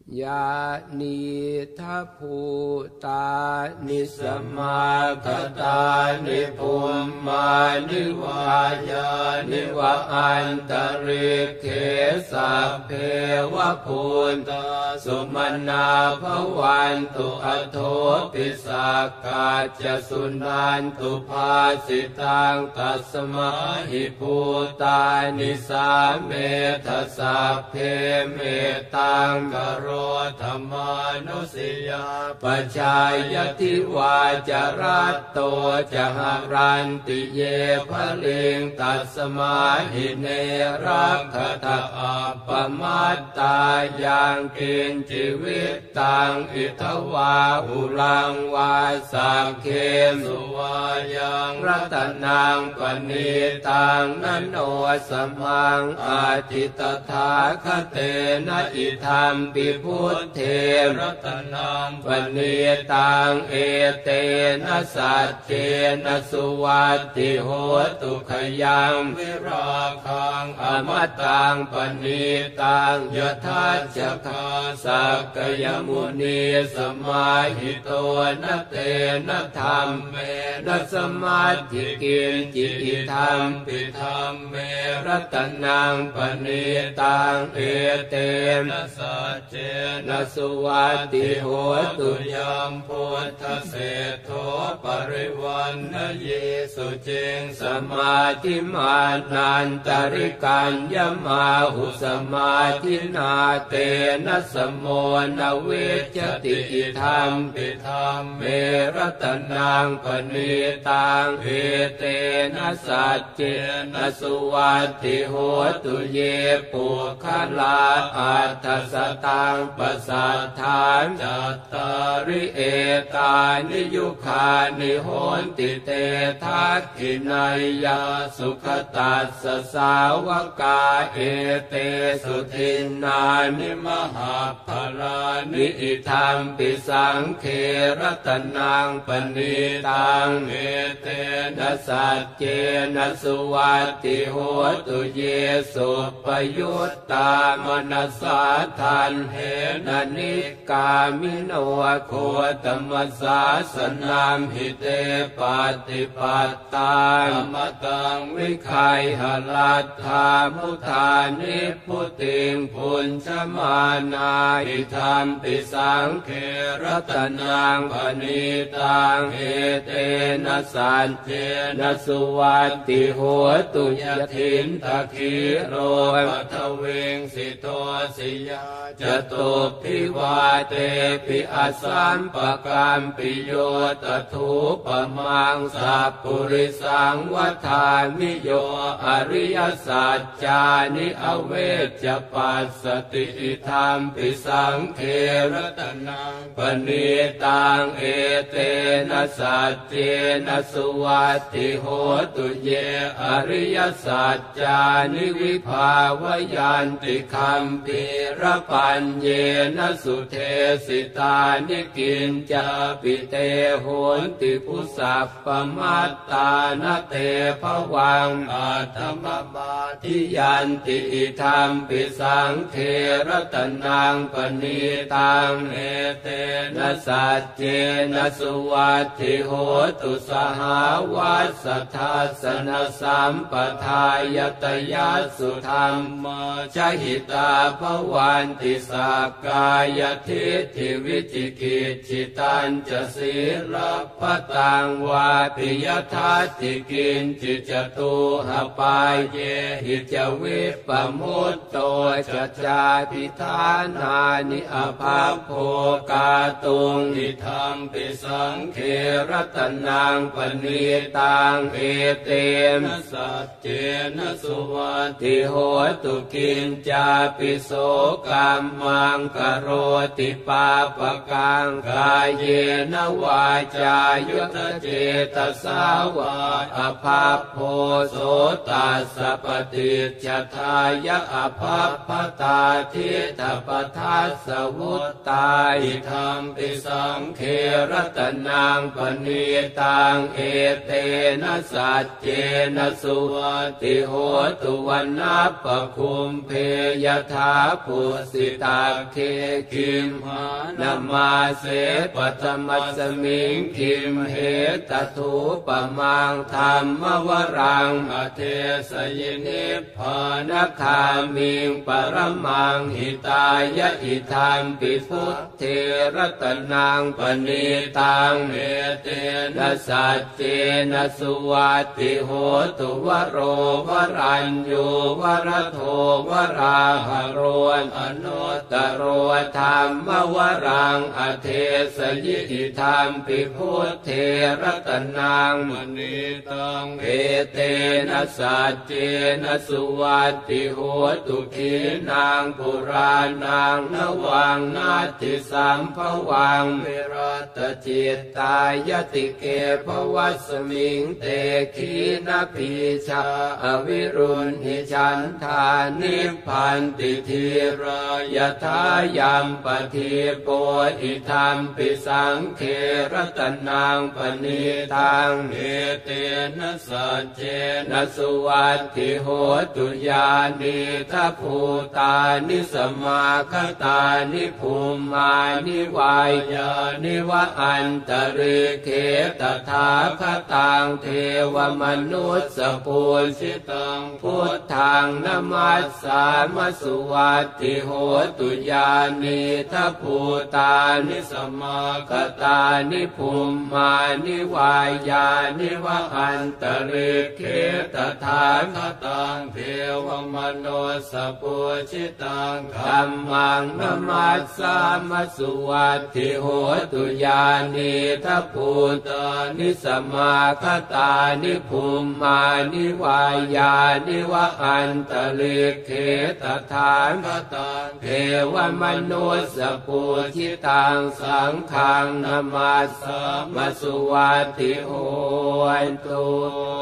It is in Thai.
ยานิทัพภูตานิสมาคตานิภูมมานิวายานิวะอันตริกเขสัพเพวะภูตาสุมนาภวันตุอโทปิสักกาจะสุนันตุภาสิตังตัสมาหิภูตานิสาเมทัสสะเพเมตังกโรธรรมานุสิยาปัจจายติวาจารัตโตจะหารันติเยภลิงตัสมาหิเนรักขตาอัปปมัตตายังกินจิวิตตังอิทวาอุลังวาสังเขสุวายังรัตนังปณิตังนโนสมังอาทิตถาคเตนะอิธัมปิพุทเทรัตนังปณิตังเอเตนะสัจเจนะสุวัตติโหตุขยังวิราคังอมตังปณิตังยทัจจคาสักกยมุนีสมาหิโตนะเตนะธรรมเมนะสมาธิกินจิติธรรมปิธรรมเมรัตนังปณิตังเอเตนะสัจเจนะสุวัตติโหตุยัมพุทธเศโธปริวันนะเยสุจิงสมาธิมานันตริกัญญมาหุสมาธินาเตนะสมโมนะเวจติอิธรรมปิธรรมเมรัตนังปณิตังเอเตนะสัจเจนะสุวัตติโหตุเยปุคลาอัตถสตังปสัทธานจัตตาริเอตานิยุคานิโหนติเตทักขินัยยาสุขตัสสสาวกาเอเตสุทินนานิมหาภลานิอิธัมปิสังเขรัตนังปณิตังเอเตนะสัจเจนะสุวัตติโหตุเยสุปยุตตามนัสสาทันเหนะนิกามิโนโคตมัสสาสนามหิเตปฏิปัตตามมตังวิคัยหลัตถามุทานิพุติงพุญชมานาอิธัมปิสังเขรัตนังปณิตังเอเตนะสัจเจนะสุวัตติโหตุยทินตะคีโรปัทเวงสิโตสิยาจตุภิวาเตปิอัสสัมปะกัมปิโยตถุปมังสัพพุริสังวัฏามิโยอริยสัจจานิอเวจจะปัสสติอิธัมปิสังเขรัตนังปณิตังเอเตนะสัจเจนะสุวัตติโหตุเยอริยสัจจานิวิภาวยันติคัมภีรปัญเยนะสุเทสิตานิกินจาปิเตโหนติพุสัพปมัตตานะเตภวังอาธรรมบาทิยันติอิธัมปิสังเขรัตนังปณิตังเอเตนะสัจเจนะสุวัตติโหตุสหาวัสสัทธัสสะสัมปทายตยัสสุธรรมชหิตาภวันติสักกายทิฏฐิวิจิกิจฉิตัญจะศีลปตังวาปิยทัสสิกินจิจตุหปายเยหิจวิปปมุตโตจัจจาปิทานานิอภาโภกาตุงอิธัมปิสังเขรัตนังปณิตังเอเตนะสัจเจนะสุวัตติโหตุกินจาปิโสกัมมังกโรติปาปะกังกายเยนะวาจายุตเจตสาวาอภาโพโสตัสสะปฏิจจทายะอภาพตาทิฏฐปทัสสวุตตาอิธัมปิสังเขรัตนังปณิตังเอเตนะสัจเจนะสุวัตติโหตุวันนัปปคุมเพยถาภูสิตังเคคิมหานามาเสปัตมัสมิงคิมเหตถุปมังธรรมวรังอเทสยินิพพานคามิงปรมังหิตายะอิทัมปิพุทเทระตนังปณิตังเอเตนะสัจเจนะสุวัตติโหตุวโรวรัญโยวรโทวราหโรอนุตตโรธรรมวรังอเทสยิอิทัมปิพุทเทระตนังมณีตังเอเตนะสัจเจนะสุวัตติโหตุขีนางปุรานังนวังนาติสัมภวังวิรัตจิตตายติเกภวัสมิงเตขีนาภิชาอวิรุณหิฉันทานิพพันติธีรายทายัมปฏิโปอิทัมปิสังเขรตนังปณิตังเอเตนะสัจเจนะสุวัตติโหตุญาณิทัพภูตานิสมาคตานิภูมานิวายานิวะอันตริเขตถาคตังเทวมนุสสปุสิตังพุทธังนมัสสามสุวัตติโหตุญาณิทัพภูตานิสมาคตานิภูมานิวายานิวะอันตริเขตถาคตังเทวมนุสสปุสิตังธัมมังนมัสสามสุวัตติโหตุญาณิทัพภูตานิสมาคตานิภูมานิวายานิวะอันตริเขตถาคตังเทวมนุสสปุสิตังสังฆังนมัสสามสุวัตติโหตุ